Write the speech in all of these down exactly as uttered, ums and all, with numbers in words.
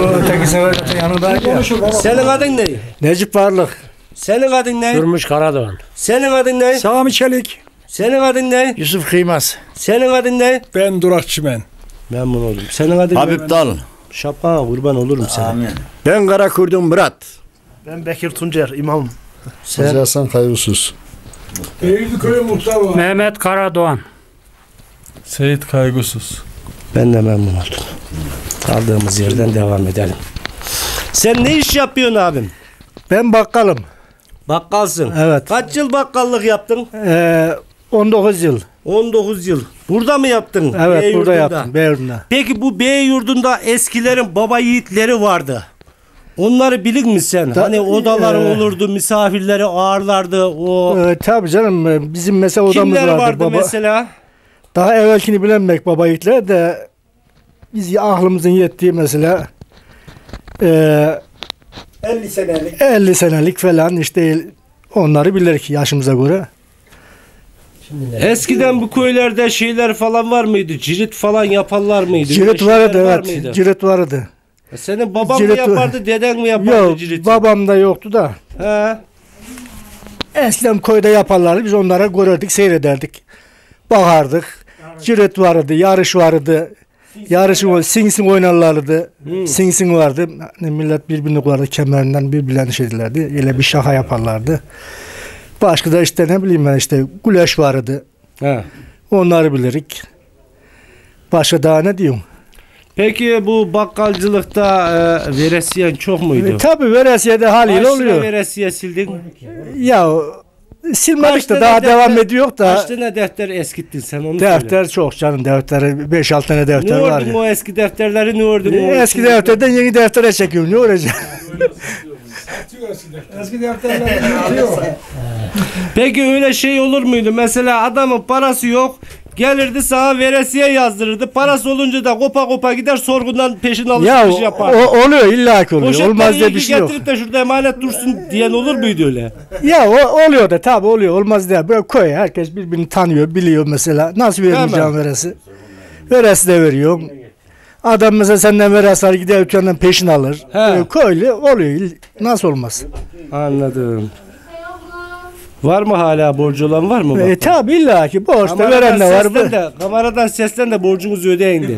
öteki sefer yanındaydı ya. Senin adın ne? Necip Varlık. Senin adın ne? Durmuş Karadoğan. Senin adın ne? Sami Çelik. Senin adın ne? Yusuf Kıymaz. Senin adın ne? Ben Durak Çimen. Memnun oldum. Senin adın Habib ne? Dal. Şapkana kurban olurum sana. Amin. Ben Karakurdum Murat. Ben Bekir Tuncer, imam. Sen Hasan Kaygısız. Eğirlikköy Mustafa. Mehmet Karadoğan. Seyit Kaygısız. ben de memnun oldum. Kaldığımız yerden devam edelim. Sen ne iş yapıyorsun abim? Ben bakkalım. Bakkalsın. Evet. Kaç yıl bakkallık yaptın? Ee, on dokuz yıl. on dokuz yıl. Burada mı yaptın? Evet Bey burada yurdunda. yaptım. Beyur'da. Peki bu bey yurdunda eskilerin baba yiğitleri vardı. Onları bilir misin? Da- Hani odaları Ee, olurdu, misafirleri ağırlardı. O Ee, tabii canım bizim mesela odamız kimler vardı. vardı baba. mesela? Daha evvelkini bilemek baba yiğitler de biz aklımızın yettiği mesela e, elli senelik. elli senelik falan işte onları bilirdik yaşımıza göre. Eskiden bu köylerde şeyler falan var mıydı? Cirit falan yaparlar mıydı? Öyle Cirit şeyler vardı var evet. mıydı? Cirit vardı. Senin baban Cirit mı var. yapardı, deden mi yapardı Yok ciriti? babam da yoktu da. He. Eskiden köyde yaparlardı biz onlara görürdük seyrederdik. Bakardık. Cirit vardı, yarış vardı. Yarışı var, sing sing oynarlardı. Hmm. Sing sing vardı. Hani millet birbirini koyardı kemerinden birbirlerini şeylerdi. Öyle bir şaka yaparlardı. Başka da işte ne bileyim ben işte güleş vardı. He. Onları bilirik. Başka daha ne diyorum? Peki bu bakkalcılıkta e, veresiyen çok muydu? E, tabii veresiye haliyle Kaç lira oluyor. veresiye sildin? Ya silmedik Kaç de tane daha defter- devam ediyor da. Kaç tane defter eskittin sen onu söyle. Defter çok canım defter beş altı tane Ne defter var ördün ya. o eski defterleri ne ördün? o Eski içinde? defterden yeni deftere çekiyorum ne olacak? Eski defterler Peki öyle şey olur muydu? Mesela adamın parası yok. Gelirdi sana veresiye yazdırırdı. Parası olunca da kopa kopa gider sorgundan peşin ya alışveriş yapar. o, oluyor illa ki oluyor. Poşetleri Olmaz diye iyi bir ki şey yok. getirip de şurada emanet dursun diyen olur muydu öyle? Ya o, oluyor da tabi oluyor. Olmaz diye. Böyle köy herkes birbirini tanıyor, biliyor mesela. Nasıl vereceğim Tamam. veresi? Veresi de veriyorum. Adam mesela senden veresi alır gider dükkandan peşin alır. He. Böyle köylü oluyor. Nasıl olmaz? Anladım. Var mı hala borcu olan var mı? E, tabi illa ki borçta veren de var. seslen de, kameradan seslen de borcunuzu ödeyin de.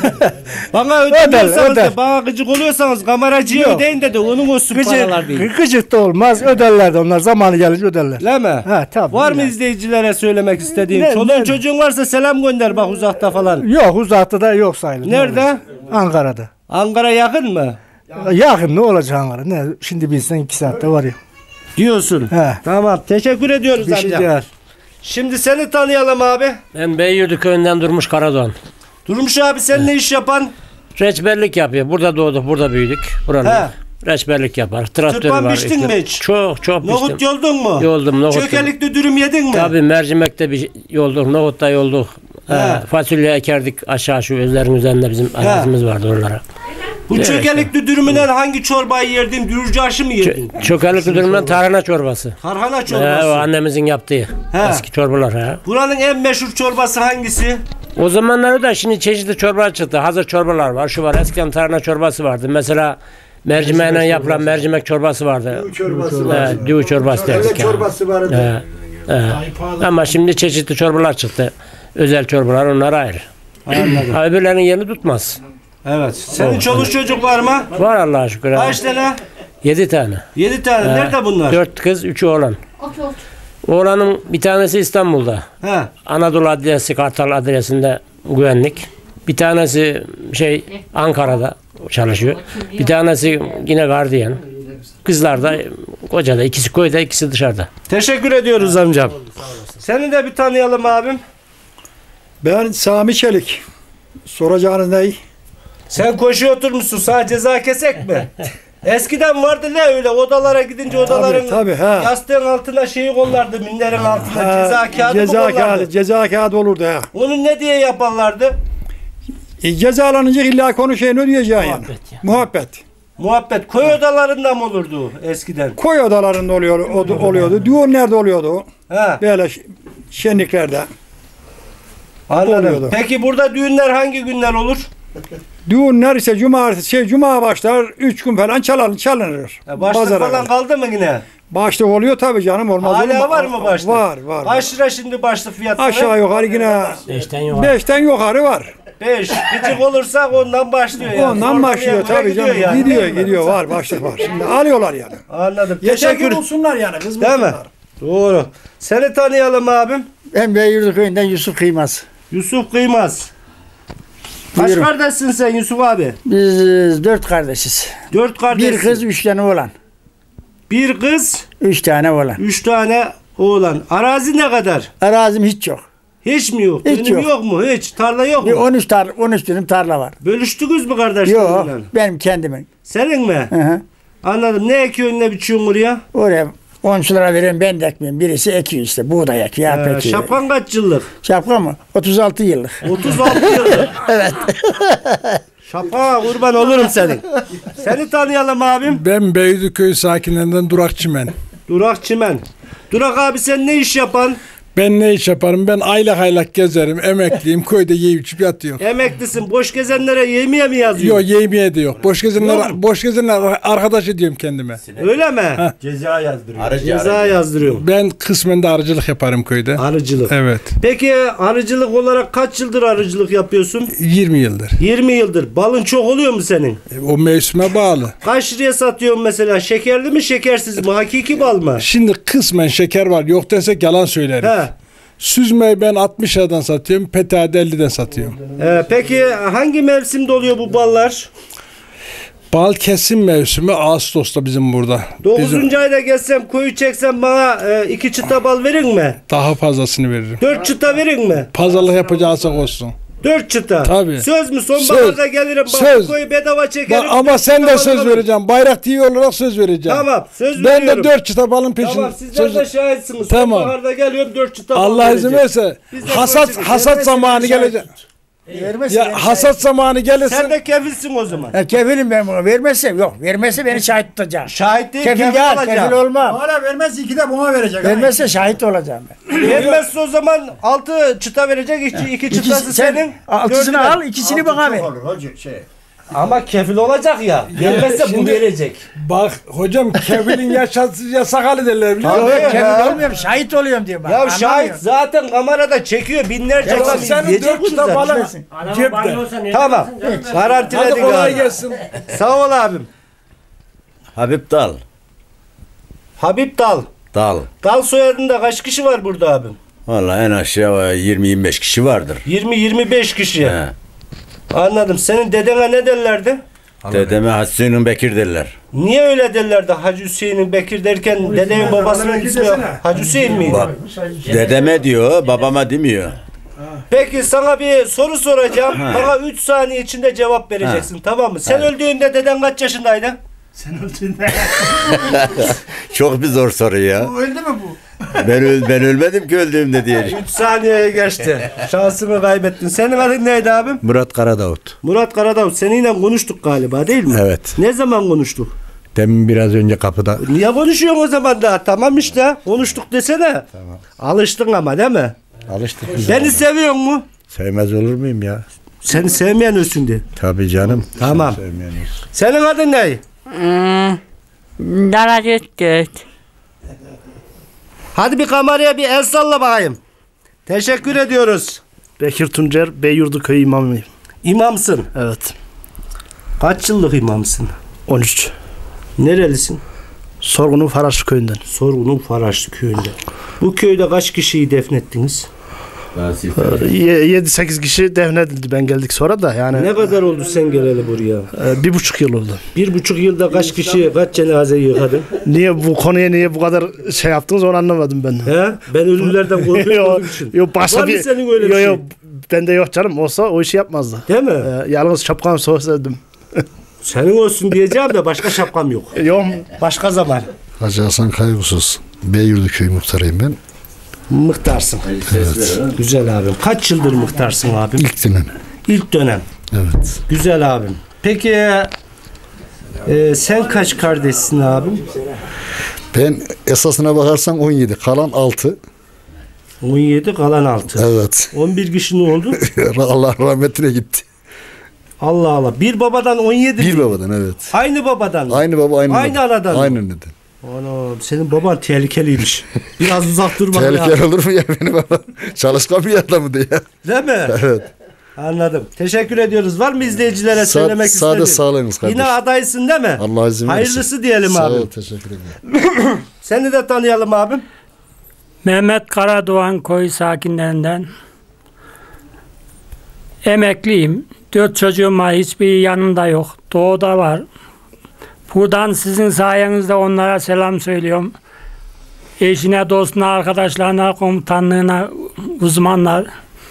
Bana ödemiyorsanız Öder, öder. da, bana gıcık oluyorsanız kameracıya Yok. ödeyin de de onun olsun paralar değil. Gıcık, gıcık da olmaz. Öderler de onlar. Zamanı gelince öderler. Değil mi? Ha, tabii, Var mı illa. izleyicilere söylemek istediğin? Ne- Çoluğun ne- çocuğun varsa selam gönder bak uzakta falan. Yok uzakta da yok sayılır. Nerede? Ankara'da. Ankara yakın mı? Yakın ne olacak Ankara? Ne? Şimdi bilsen iki saatte var ya. Diyorsun. He. Tamam teşekkür ediyoruz Bir şey amca. değil. Şimdi seni tanıyalım abi. Ben Beyyurdu köyünden Durmuş Karadoğan. Durmuş abi sen ne iş yapan? Reçberlik yapıyor. Burada doğduk, burada büyüdük. Buranın. He. Reçberlik yapar. Traktörü Tırpan var. biçtin mi hiç? Çok çok Nohut biçtim. yoldun mu? Yoldum, nohut. Çökelikli dürüm yedin mi? Tabii mercimekte bir yolduk, nohutta yolduk. He. Ee, fasulye ekerdik aşağı şu özlerin üzerinde bizim arazimiz vardı oralara. Bu Evet. çökelikli dürümünden hangi çorbayı yerdin? Dürücü aşı mı yerdin? Çökelikli durumdan tarhana çorbası. Tarhana Ee, çorbası. o annemizin yaptığı He. eski çorbalar. He. Buranın en meşhur çorbası hangisi? O zamanlarda da şimdi çeşitli çorbalar çıktı. Hazır çorbalar var. Şu var. Eskiden tarhana çorbası vardı. Mesela mercimeğiyle yapılan mercimek çorbası vardı. Çorbası var. Ee, düğü çorbası derdik. yani. çorbası vardı. Ee, e. Ama şimdi çeşitli çorbalar çıktı. Özel çorbalar onlar ayrı. Anladım. Ha, öbürlerinin yerini tutmaz. Evet. Senin çoluk çocuk var mı? Var Allah'a şükür. ha. Kaç tane? Yedi tane. Yedi tane. Nerede bunlar? Dört kız, üçü oğlan. Oğlanın bir tanesi İstanbul'da. He. Anadolu Adliyesi, Kartal Adliyesi'nde güvenlik. Bir tanesi şey Ankara'da çalışıyor. Bir tanesi yine gardiyan. Kızlar da kocada. İkisi köyde, ikisi dışarıda. Teşekkür ediyoruz amcam. Seni de bir tanıyalım abim. Ben Sami Çelik. Soracağınız ne? Sen koşuya oturmuşsun. Sana ceza kesek mi? Eskiden vardı ne öyle odalara gidince odaların tabii, ha. yastığın altına şeyi kollardı, minderin altına ceza kağıdı mı ceza kollardı? kağıdı, ceza kağıdı olurdu ha. Onu ne diye yaparlardı? E, cezalanınca illa konuşayım ne diyeceğim yani. ya. Muhabbet. Muhabbet köy odalarında mı olurdu eskiden? Koy odalarında oluyor, o- oluyordu. Düğün nerede oluyordu? Ha, Böyle ş- şenliklerde. anladım. oluyordu. Peki burada düğünler hangi günler olur? Düğünler ise cumartesi şey cuma başlar üç gün falan çalın, çalınır. Ya başlık Pazara falan kadar. kaldı mı yine? Başlık oluyor tabii canım olmaz olur Hala mu? var mı başlık? Var var. Kaç lira şimdi başlık fiyatları? Aşağı yukarı yine Beşten yok. beşten yukarı var. beş. Gıcık olursak ondan başlıyor yani. Ondan Oradan başlıyor yanına tabii canım. yani, Gidiyor değil mi? gidiyor var başlık var. Şimdi alıyorlar yani. Anladım. Yeter Teşekkür. ki bulsunlar yani Değil mi? kızmasınlar. Doğru. Seni tanıyalım abim. Ben Beyurdu köyünden Yusuf Kıymaz. Yusuf Kıymaz. Kaç Buyurun. kardeşsin sen Yusuf abi? Biz e, dört kardeşiz. Dört kardeşsin. Bir kız, üç tane oğlan. Bir kız, Üç tane oğlan. üç tane oğlan. Arazi ne kadar? Arazim hiç yok. Hiç mi yok? Hiç Benim yok. yok. mu? Hiç. Tarla yok Bir mu? on üç tar on üç dönüm tarla var. Bölüştünüz mü Yok, kardeşlerinle? benim kendimin. Senin mi? Hı hı. Anladım. Ne ekiyorsun ne biçiyorsun oraya? Oraya komşulara veriyorum, ben de ekmiyorum. Birisi ekiyor işte, buğday ekiyor, arpa Ee, ekiyor. şapkan kaç yıllık? Şapka mı? otuz altı yıllık. otuz altı yıllık. Evet. Şapka kurban olurum senin. Seni tanıyalım abim. Ben Beylikköy sakinlerinden Durak Çimen. Durak Çimen. Durak abi sen ne iş yapan? Ben ne iş yaparım? Ben aylak aylak gezerim, emekliyim, köyde yiyip içip yatıyorum. Emeklisin. Boş gezenlere yemeğe mi yazıyorsun? Yok yemeğe de yok. Boş Yok gezenler, mu? boş gezenler arkadaş ediyorum kendime. Öyle mi? Ceza yazdırıyor. Ceza yazdırıyorum. Ben kısmen de arıcılık yaparım köyde. Arıcılık. Evet. Peki arıcılık olarak kaç yıldır arıcılık yapıyorsun? yirmi yıldır. yirmi yıldır. Balın çok oluyor mu senin? O mevsime bağlı. Kaç liraya satıyorsun mesela? Şekerli mi şekersiz mi? Hakiki bal mı? Şimdi kısmen şeker var. Yok desek yalan söylerim. He. Süzmeyi ben altmış liradan satıyorum. Petade elliden satıyorum. Ee, peki hangi mevsimde oluyor bu ballar? Bal kesim mevsimi Ağustos'ta bizim burada. dokuzuncu Bizim ayda gelsem koyu çeksem bana e, iki çıta bal verin mi? daha fazlasını veririm. Dört çıta verin mi? Pazarlık yapacaksak olsun. Dört çıta. Tabii. Söz mü? Söz. Sonbaharda gelirim. Bak, Söz. koyu bedava çekerim. Bak, ama dört sen çıta de bal söz alırım. vereceğim. Bayrak T V olarak söz vereceğim. Tamam. Söz Ben veriyorum. de dört çıta balın peşinde. Tamam sizler de şahitsiniz. Tamam. Sonbaharda geliyorum dört çıta bal Allah izin vereceğim. verirse Biz de hasat koy hasat çekeceğiz. zamanı Vermezsen gelecek. Vermezse Ya beni hasat zamanı gelirse Sen de kefilsin o zaman. şahit- Ha, kefilim ben bunu. Vermezse yok. Vermezse beni şahit tutacak. Şahit değil, Kefil kefil, değil, olacak. kefil olmam. Hala vermez iki de buna verecek. Vermezse şahit olacağım ben. Vermezse o zaman altı çıta verecek, iki, iki çıtası İkisi, sen senin. altısını dördü ben. al, ikisini bana ver. Ama kefil olacak ya. Vermezse bu şimdi- verecek. bak hocam kefilin yaşatıcı yasak hali derler biliyor Tabii. musun? Yok, ya. kefil olmuyorum, şahit oluyorum diyor bana. Ya Anlamıyor. şahit zaten kamerada çekiyor. Binlerce Ya adam senin izleyecek dört bunu çıta zaten. balın Adamın cepte. banyo olsa ne Tamam. yaparsın canım? Garantiledik Hadi kolay abi. gelsin. Sağ ol abim. Habib Dal. Habib Dal. Dal. Dal soyadında kaç kişi var burada abim? Vallahi en aşağı yirmi yirmi beş kişi vardır. yirmi yirmi beş kişi. He. Anladım. Senin dedene ne derlerdi? Dedeme Hüseyin'in Bekir derler. Niye öyle derlerdi Hacı Hüseyin'in Bekir derken dedenin babasının ismi Hacı Hüseyin miydi? Bak, dedeme diyor, babama demiyor. Peki sana bir soru soracağım. Bana üç saniye içinde cevap vereceksin, tamam mı? Sen öldüğünde deden kaç yaşındaydı? Çok bir zor soru ya. Öldü mü bu? Ben, öl ben ölmedim ki öldüğümde diye. üç saniyeye geçti. Şansını kaybettin. Senin adın neydi abim? Murat Karadavut. Murat Karadavut. Seninle konuştuk galiba değil mi? Evet. Ne zaman konuştuk? Demin biraz önce kapıda. Niye konuşuyorsun o zaman daha? Tamam işte. Konuştuk desene. Tamam. Alıştın ama değil mi? Alıştık biz. Beni seviyor mu? Sevmez olur muyum ya? Seni sevmeyen ölsündü. Tabii canım. Tamam. Sevmeyen olsun. Senin adın ne? Daracık. Hadi bir kameraya bir el salla bakayım. Teşekkür ediyoruz. Bekir Tuncer, Beyurdu köyü imamıyım. İmamsın. Evet. Kaç yıllık imamsın? on üç. Nerelisin? Sorgunun Faraşlı köyünden. Sorgunun Faraşlı köyünde. Bu köyde kaç kişiyi defnettiniz? yedi sekiz kişi defnedildi ben geldik sonra da yani Ne kadar oldu sen geleli buraya? e, bir buçuk yıl oldu. Bir buçuk yılda kaç kişi, kaç cenaze yıkadın? Niye bu konuya niye bu kadar şey yaptınız onu anlamadım ben. He? Ben ölülerden korkuyorum Yok, onun için. yok başka Var mı bir senin öyle bir yok, şey? yok, bende yok canım olsa o işi yapmazdı. Değil mi? E, yalnız şapkamı sorsaydım. Senin olsun diyeceğim de başka şapkam yok. Yok Başka zaman. Hacı Hasan Kaygısız. Beyurdu köyü muhtarıyım ben. Mıhtarsın. Güzel abim. Kaç yıldır mıhtarsın abim? İlk dönem. İlk dönem. Evet. Güzel abim. Peki e, sen kaç kardeşsin abim? Ben esasına bakarsan on yedi. Kalan altı. on yedi kalan altı. Evet. on bir kişi ne oldu? Allah rahmetine gitti. Allah Allah. Bir babadan on yedi. Bir babadan evet. Aynı babadan mı? Aynı baba aynı Aynı baba. anadan mı? Aynı neden. Ana, senin baban tehlikeliymiş. Biraz uzak durma. Tehlikeli olur mu ya benim babam? Çalışkan bir adamı ya. Değil mi? Evet. Anladım. Teşekkür ediyoruz. Var mı izleyicilere Sa söylemek istediğin? Sade sağlayınız kardeşim. Yine adaysın değil mi? Allah izin verirse. Hayırlısı diyelim Sağ abi. ol, teşekkür ederim. Seni de tanıyalım abim. Mehmet Karadoğan koyu sakinlerinden. Emekliyim. Dört çocuğum var. Hiçbir yanımda yok. Doğuda var. Buradan sizin sayenizde onlara selam söylüyorum. Eşine, dostuna, arkadaşlarına, komutanlığına, uzmanlar.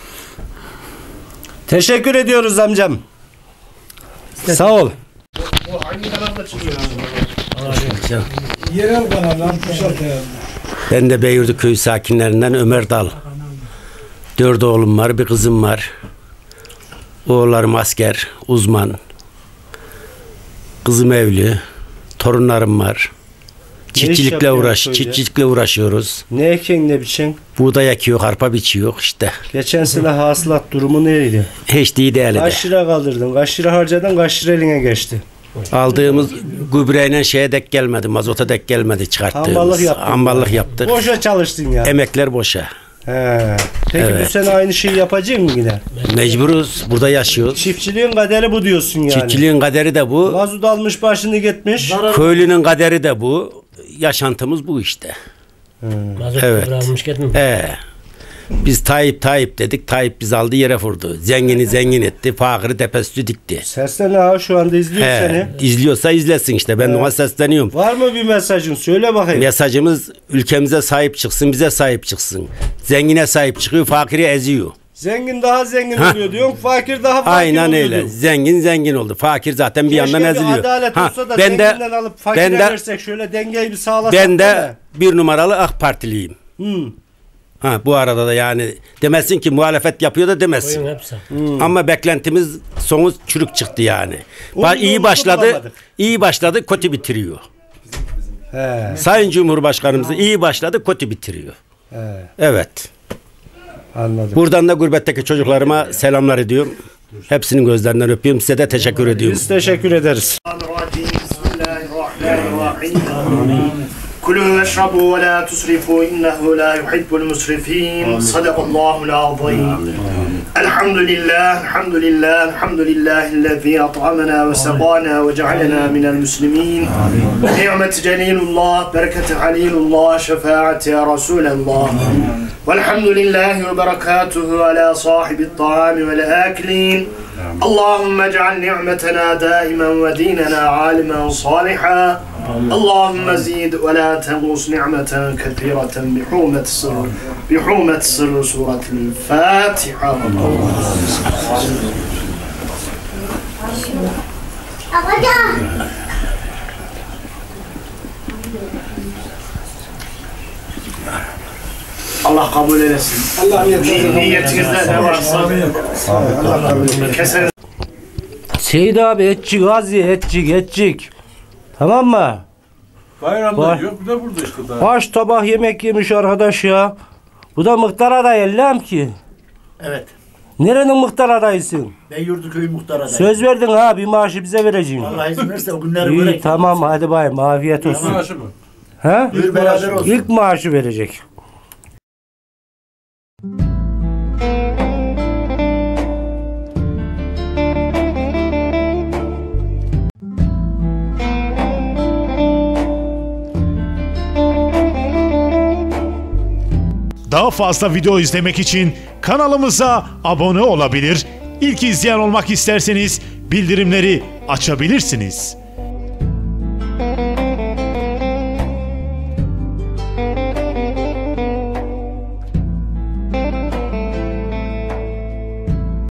Teşekkür ediyoruz amcam. Sağ ol. Yerel kanallar kuşat Ben de Beyurdu köyü sakinlerinden Ömer Dal. Dört oğlum var, bir kızım var. Oğullarım asker, uzman. Kızım evli, torunlarım var. Çiftçilikle yapıyorsun uğraş, köyde? çiftçilikle uğraşıyoruz. Ne eken ne biçen? Buğday ekiyor, arpa biçiyor işte. Geçen sene hasılat durumu neydi? Hiç değil de. Kaç lira kaldırdın? Kaç lira harcadın? Kaç lira eline geçti? Aldığımız gübreyle şeye dek gelmedi, mazota dek gelmedi çıkarttığımız. Hamballık yaptın. Hamballık yaptık. Boşa çalıştın ya. Emekler boşa. He. Peki Evet. bu sene aynı şeyi yapacak mı yine? Mecburuz, burada yaşıyoruz. Çiftçiliğin kaderi bu diyorsun yani. Çiftçiliğin kaderi de bu. Mazut almış başını gitmiş. Köylünün kaderi de bu. Yaşantımız bu işte. Mazot Evet. bırakmış gitmiş. Ee, biz Tayyip Tayyip dedik. Tayyip biz aldı yere vurdu. Zengini zengin etti. Fakiri tepesi dikti. Sersene abi şu anda izliyor He, seni. izliyorsa izlesin işte. Ben ona sesleniyorum. Var mı bir mesajın? Söyle bakayım. Mesajımız ülkemize sahip çıksın, bize sahip çıksın. Zengine sahip çıkıyor, fakiri eziyor. Zengin daha zengin Hah. oluyor diyorsun. Fakir daha fakir Aynen oluyor öyle. diyorsun. Zengin zengin oldu. Fakir zaten bir Keşke yandan bir eziliyor. adalet Ha, olsa da ben de zenginden alıp fakire ben de versek şöyle dengeyi bir sağlasak. ben değil de mi? bir numaralı AK Partiliyim. Hmm. Ha, bu arada da yani demesin ki muhalefet yapıyor da demesin. Koyun hepsi. Ama beklentimiz sonu çürük çıktı yani. Ba- Onun iyi yolunu başladı, bulamadık. iyi başladı, kötü bitiriyor. He. Sayın Cumhurbaşkanımız iyi başladı, kötü bitiriyor. He. Evet. Anladım. Buradan da gurbetteki çocuklarıma selamlar ediyorum. Hepsinin gözlerinden öpüyorum. Size de teşekkür ediyorum. Biz teşekkür ederiz. كلوا واشربوا ولا تسرفوا إنه لا يحب المسرفين صدق الله العظيم الحمد لله الحمد لله الحمد لله الذي أطعمنا وسقانا وجعلنا من المسلمين نعمة جليل الله بركة عليل الله شفاعة يا رسول الله والحمد لله وبركاته على صاحب الطعام والآكلين اللهم اجعل نعمتنا دائما وديننا عالما صالحا اللهم زيد ولا تنقص نعمة كثيرة بحومة السر بحومة السر سورة الفاتحة Allah kabul eylesin. Allah Niyetinizde ne varsa keseriz. Seyit abi etçik az ye etçik etçik. Tamam mı? Bayramda Var. yok, bir de burada işte daha. Kaç tabak yemek yemiş arkadaş ya. Bu da muhtar adayı ellam ki. Evet. Nerenin muhtar adayısın? Beyurdu köyü muhtar adayı. Söz verdin ha bir maaşı bize vereceksin. Allah izin verirse o günleri İyi görek. tamam hadi bayım afiyet olsun. Maaşı mı? Ha? Bir beraber olsun. İlk maaşı verecek. Daha fazla video izlemek için kanalımıza abone olabilir, İlk izleyen olmak isterseniz bildirimleri açabilirsiniz.